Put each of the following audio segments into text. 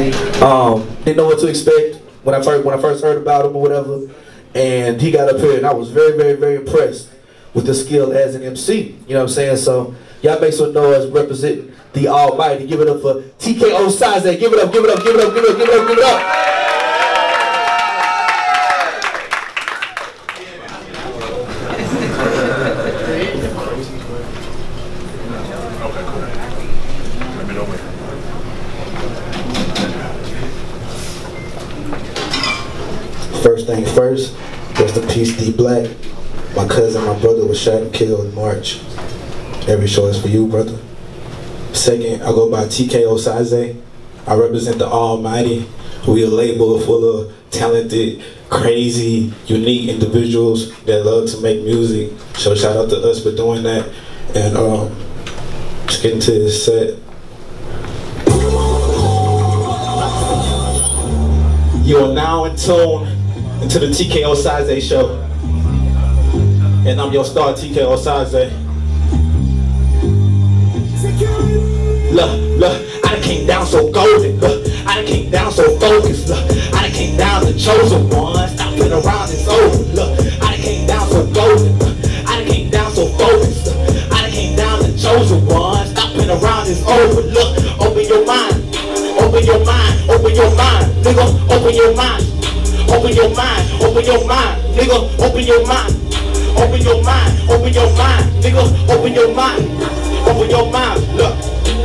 Didn't know what to expect when I first heard about him or whatever, and he got up here, and I was very, very, very impressed with his skill as an MC. You know what I'm saying? So y'all make some noise representing the Almighty. Give it up for TK Osazé. Give it up, give it up, give it up, give it up, give it up, give it up. First thing first, rest in peace, D Black. My cousin, my brother was shot and killed in March. Every show is for you, brother. Second, I go by TK Osazé. I represent the Almighty. We a label full of talented, crazy, unique individuals that love to make music. So shout out to us for doing that. And just get into this set. You are now in tune into the TK Osazé show. And I'm your star, TK Osazé. Look, I done came down so golden. Look, I done came down so focused. Look, I done came down the chosen one. Stop playing around, it's over. Look, I done came down so golden. Look, I done came down so focused. Look, I done came down the chosen one. Stop playing around, it's over. Look, open your mind. Open your mind. Open your mind. Nigga, open your mind. Open your mind. Open your mind. Nigga, open your mind. Open your mind. Open your mind. Nigga, open your mind. Open your mind. Look.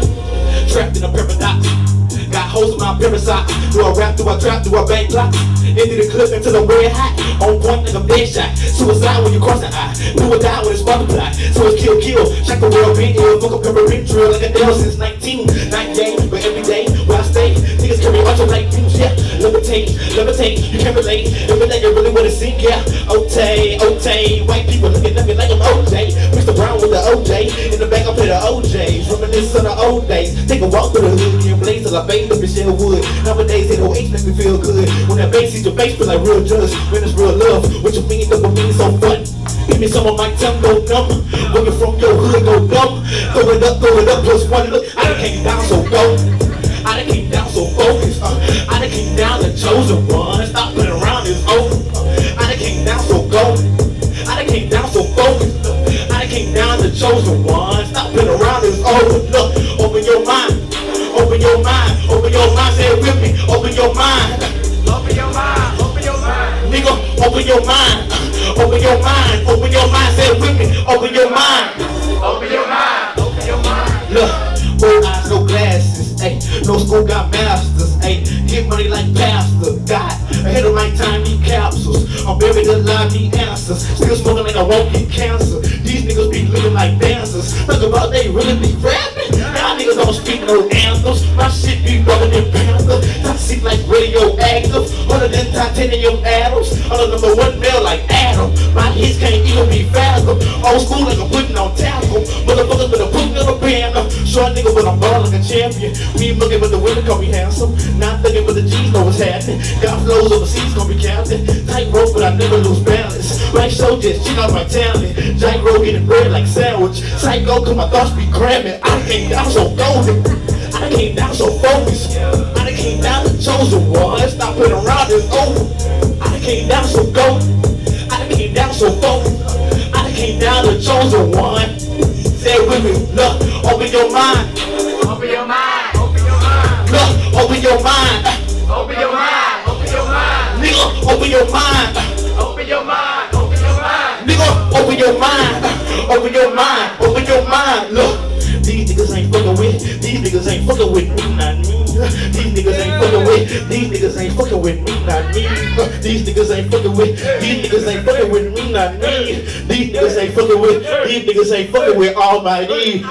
Trapped in a paradox. Got hoes in my parasite. Do I rap, do I trap, do I bang clock? Into the clip until I'm red hot. On point like a dead shot. Suicide when you cross the eye. Do or die when it's multiplied. So it's kill, kill. Check the world, being ill. Book a pepper ring drill like a Dell since 19. Night game, but every day where I stay. Niggas carry ultra like beams, yeah. Levitate, levitate. You can't relate. Levitate, you really wanna sing, yeah. Otay, Otay. White people looking at me like I'm OJ. Mr. Brown with the OJ. In the back I play the OJs. Reminisce on the old days. Take a walk through the hood and blaze till I bathe up in shell wood. Nowadays, 808 make me feel good. When that bass hits your face, feel like real judge. When it's real love, what you mean, double mean so fun. Give me some of my tongue, go numb. Working from your hood, go dumb. Throw it up, plus one. Look, I done came down so gold. I done came down so focused. I done came down the chosen one. Stop playing around, it's over. I done came down so gold. I done came down so focused. I done came down the chosen one. Stop playing around, it's over. Look, open your mind. Open your mind. Open your mind. Say it with me. Open your mind. Open your mind. Open your mind. Nigga, open your mind. Open your mind. Open your mind. Say it with me. Open your mind. Open your mind. Open your mind. Look, both eyes, no glasses. Ay, no school got masters. Ay, get money like pastor. God, ahead of my time, need capsules. I'm buried alive, need answers. Still smoking like I won't get cancer. These niggas be living like dancers. Talk about they really be rapping. Y'all niggas don't speak no anthems. My shit be rolling in panther. Toxic like radioactive. Other than titanium atoms. I'm the #1 male like Adam. My hits can't even be fathomed. Old school like I'm putting on tackle. Motherfuckers with a put in a banner. Short nigga but I'm ballin' like a champion. Me looking but the women call me handsome. Not thinking but the G's know what's happening. Got flows overseas gonna be captain. Tight rope but I never lose balance. Right show just check out my talent. Gyro getting bread like sandwich. Psycho cause my thoughts be cramming. I came down so golden. I came down so focused. I came down the chosen one. Stop playing around, it's over. I came down so golden. I came down so focused. I came down the chosen one. Say it with me. Look, open your mind. Open your mind. Open your mind. Look, open your mind. Open your mind. Open your mind. Nigga, open your mind. Open your mind. Open your mind. Nigga, open your mind. Open your mind. Open your mind. Look, these niggas ain't fucking with. These niggas ain't fucking with me, not me. These niggas ain't fucking with. These niggas ain't fucking with me, not me. These niggas ain't fucking with. These niggas ain't fucking with me, not me. These niggas ain't fucking with. These niggas ain't fucking with Almighty.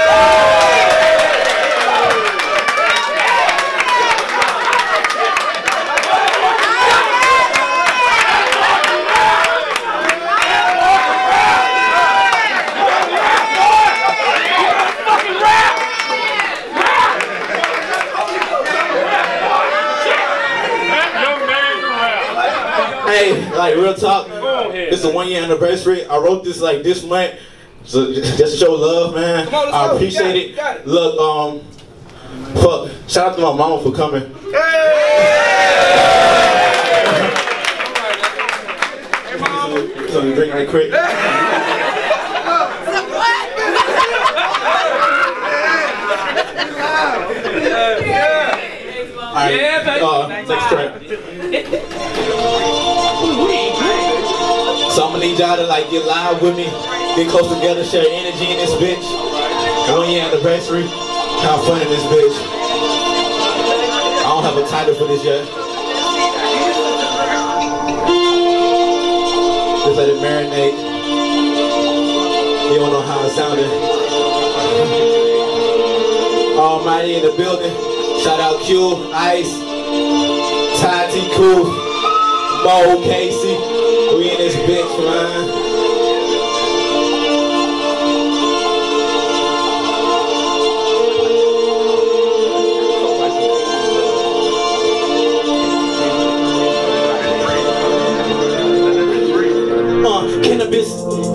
Hey, like real talk, it's a 1 year anniversary. I wrote this like this month, so just to show love, man. I appreciate it. Look, Fuck. Shout out to my mama for coming. So you drink right quick. Alright, next track. So I'm gonna need y'all to like get live with me, get close together, share energy in this bitch. 1 year anniversary, have fun in this bitch. I don't have a title for this yet. Just let it marinate. You don't know how it sounded. Almighty in the building. Shout out Q, Ice, Ty T Cool, Mo, Casey. We in this bitch, man. Cannabis,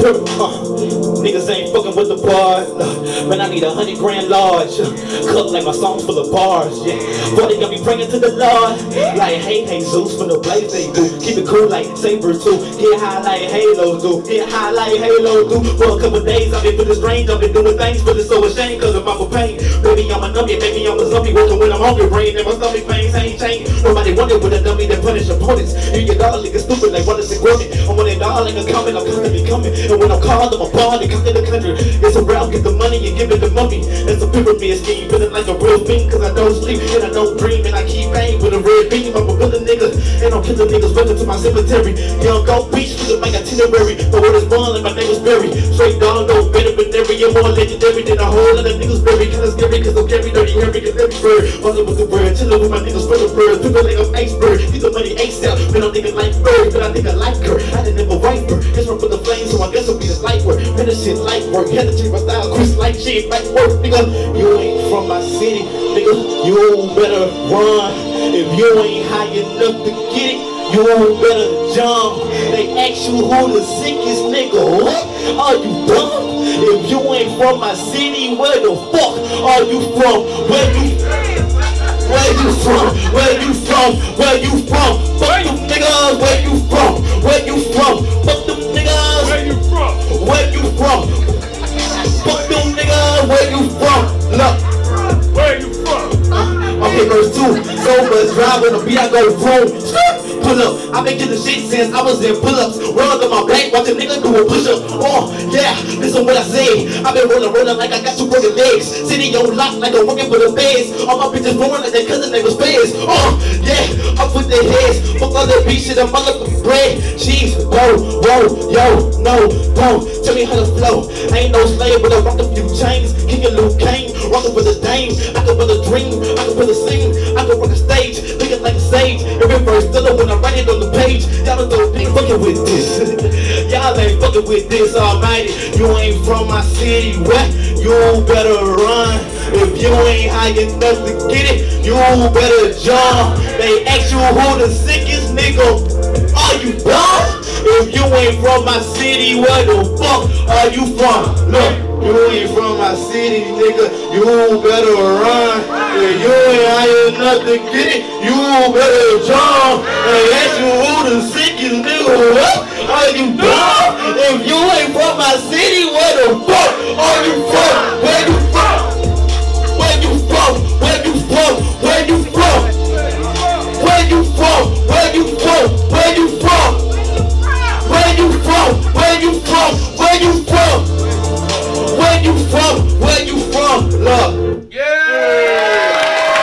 niggas ain't fucking with the bars. Man, I need 100 grand large. Cut like my songs full of bars. Yeah, 40 got me praying to the Lord. Like, hey, Zeus for the blaze they do. Keep it cool like Saber too. Get high like Halo do. Get high like Halo do. For a couple days I've been feeling strange. I've been doing things, feeling so ashamed cause of my pain. Baby, I'm a numbie, baby, I'm a zombie. Working when I'm hungry, brain and my stomach pains ain't changed. Nobody wanted with a dummy that punish opponents. You get dog niggas stupid like Wallace and Gromit. I'm on that dog like a comment, I'm constantly coming. And when I'm called, I'm a ball, they come to the country. It's a route, get the money and give it the mummy. It's a pyramid scheme, feeling like a real thing. Cause I don't sleep and I don't dream. And I keep aim with a red beam. I'm a villain nigga, and I'm killing niggas. Welcome to my cemetery. Young Gold Beach, feeling like itinerary. The word is born like my name is Barry. Straight dog, no better than every. You're more legendary than a whole lot of niggas buried. Kinda scary cause I'm carry dirty, hairy as every bird. Buzzing with the bird, chilling with my niggas for the bird. People like I'm iceberg, get the money ASAP. Man, I'm thinking like bird, but I think I like her. I didn't never wipe her. It's from the flames, so I guess it'll be this light work. Man, this shit light work. Had to change my style, Chris like shit, like work, nigga. You ain't from my city, nigga. You better run. If you ain't high enough to get it, you better jump. They ask you who the sickest nigga. What? Are you dumb? If you ain't from my city, where the fuck are you from? Where you from? Where you from? Where you from? Fuck them niggas. Where you from? Where you from? Fuck them niggas. Where you from? Where you from? Fuck them niggas. Where you from? Look. Where you from? Okay, verse 2. So much driving the beat, I go through. Pull up, I been getting shit since I was in pull-ups. Run on my back, watch a nigga do a push-up. Oh, yeah, listen what I say. I been rolling like I got 2 broken legs. City on lock like I'm working for the feds. All my bitches rolling like their cousin name was Feds. Oh, yeah, up with their heads. Fuck all that beat shit, I'm motherfucking bread. Cheese, whoa, yo, no, don't tell me how to flow. I ain't no slave, but I rock a few chains. King of Luke Kane, rockin' for the dame. I can build a dream, I can build a scene. I can rock a stage, looking like a sage. Every verse still when I write it on the page. Y'all don't ain't fucking with this. Y'all ain't fucking with this, almighty. You ain't from my city, what? You better run. If you ain't high enough to get it, you better jump. They ask you who the sickest nigga. Are you dumb? If you ain't from my city, where the fuck are you from? Look, you ain't from my city, nigga. You better run. If you ain't high enough to get it, you better jump. They ask you who the sickest nigga. What? Are you dumb? If you ain't from my city, where the fuck are you from? Where you from? Where you from? Where you from? Where you from? Where you from? Where you from? Where you from? Where you from? Where you from? Where you from? Where you from? Where you from? Love. Yeah.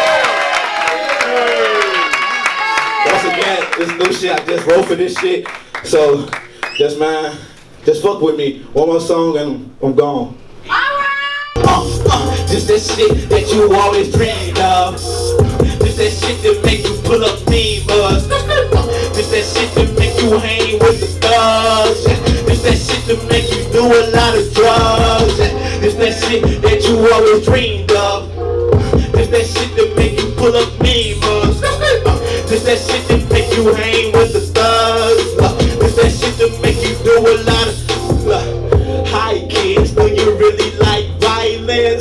Once again, this new shit I just wrote for this shit. So, just fuck with me. One more song and I'm gone. Just that shit that you always dreamed of. Just that shit that make you pull up divas. Just that shit that make you hang with the thugs. Just that shit that make you do a lot of drugs. Just that shit that you always dreamed of. Just that shit that make you pull up divas. Just that shit that make you hang with the thugs. Just that shit that make you do a lot of. Hi kids, do you really like violence?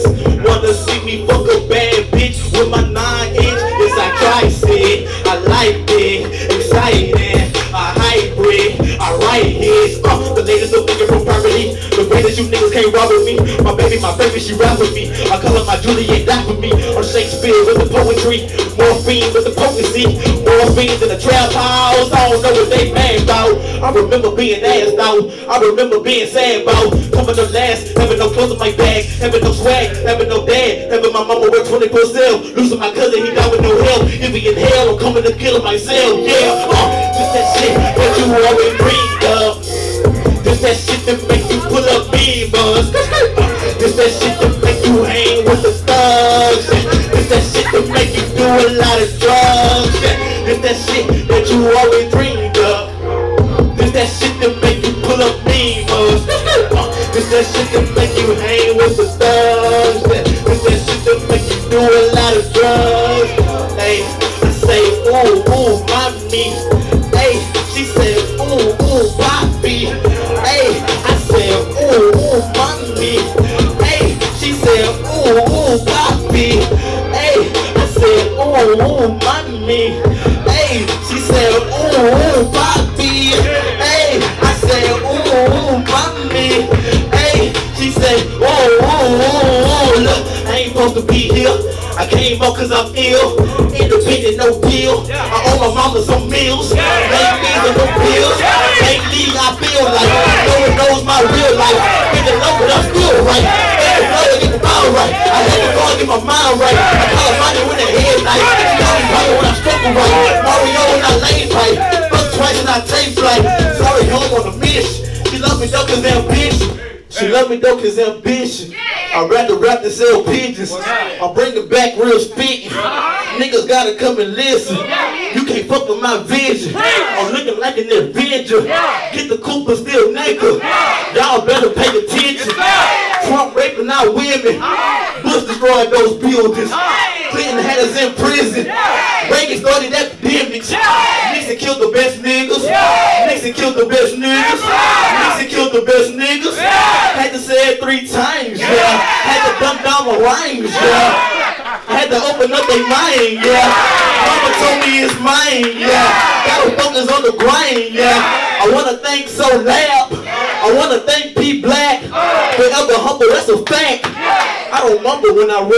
wanna see me fuck a bad bitch with my 9-inch. It's like I said, I like it, exciting, a hybrid, I write hits. The latest of thinking from property. The way that you niggas can't rob with me. My baby, she rap with me. I call her my Juliet, die for me. On Shakespeare with the poetry, morphine with the potency, morphine in the trap house. I don't know what they mad about. I remember being ass out. I remember being sad about coming up last, having no clothes in my bag, having no swag, having no dad, having my mama work 24/7, losing my cousin, he died with no help. If he in hell, I'm coming to kill him myself. Yeah, just that shit that you always dreamed of. Just that shit that make you pull up beamers. Just that shit that make you hang with the thugs. Just that shit that make you do a lot of drugs. Just that shit that you always dreamed of. Just that shit that make you pull up beamers. Just that shit that make you hang with the thugs. Just that shit that make you do a lot of drugs. Hey, I say, ooh, ooh, mommy. Hey, she said, ooh, ooh, Bobby. Hey, I said, ooh, ooh, mommy. Hey, she said, ooh, ooh, Bobby. Hey, I said, ooh, ooh, mommy. Hey, she said, ooh, ooh, Bobby. Hey, I said, ooh, ooh, mommy. Hey, she said, ooh, ooh, ooh, look, I ain't supposed to be here. I came up cause I'm ill, independent, no deal. I owe my mama some meals, make these are no pills. Lately I feel like no one knows my real life. Been in love but I'm still right. Get the blood and get the ball right. I had to go and get my mind right. I call her money with the head night. She only probably when I struggle right. Mario when I lane right. Fuck twice and I taste right. Sorry, home on a mission. She love me though cause ambition. She love me though cause ambition. I'd rather rap than sell pigeons. I'll bring it back real speaking. Niggas gotta come and listen. You can't fuck with my vision. I'm looking like an Avenger. Get the Cooper still nigga. Y'all better pay attention. Trump raping our women. Bush destroyed those buildings. Clinton had us in prison. Reagan started epidemics. Nixon killed the best niggas. Nixon killed the best niggas. Nixon killed the best niggas. Had to say it 3 times, yeah. Had to dump down my rhymes, yeah. Had to open up their mind, yeah. Mama told me it's mine, yeah. Gotta focus on the grind, yeah. I wanna thank So Lab. I wanna thank P Black. Forever humble, that's a fact. I don't mumble when I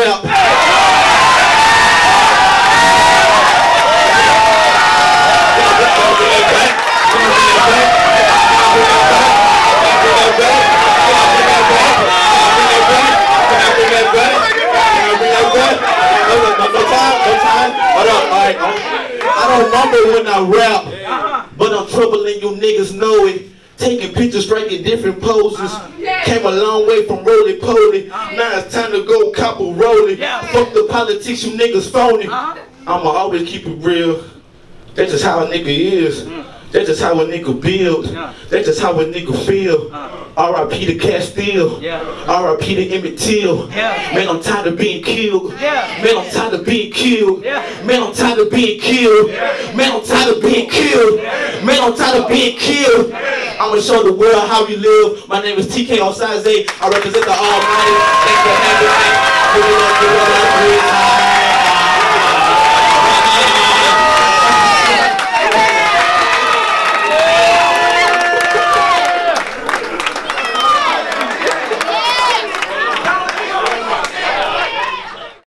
rap. I don't mumble when I rap, but I'm troubling you niggas know it. Taking pictures, striking different poses. Came a long way from roly-poly. Now it's time to go copper rolling. Fuck the politics, you niggas phony. I'ma always keep it real. That's just how a nigga is. That's just how a nigga build. That's just how a nigga feel. R.I.P. to Castile. R.I.P. to Emmett Till. Man, I'm tired of being killed. Man, I'm tired of being killed. Man, I'm tired of being killed. Man, I'm tired of being killed. Man, I'm tired of being killed. I'ma show the world how we live. My name is TK Osazé. I represent the Almighty. Thanks for having me.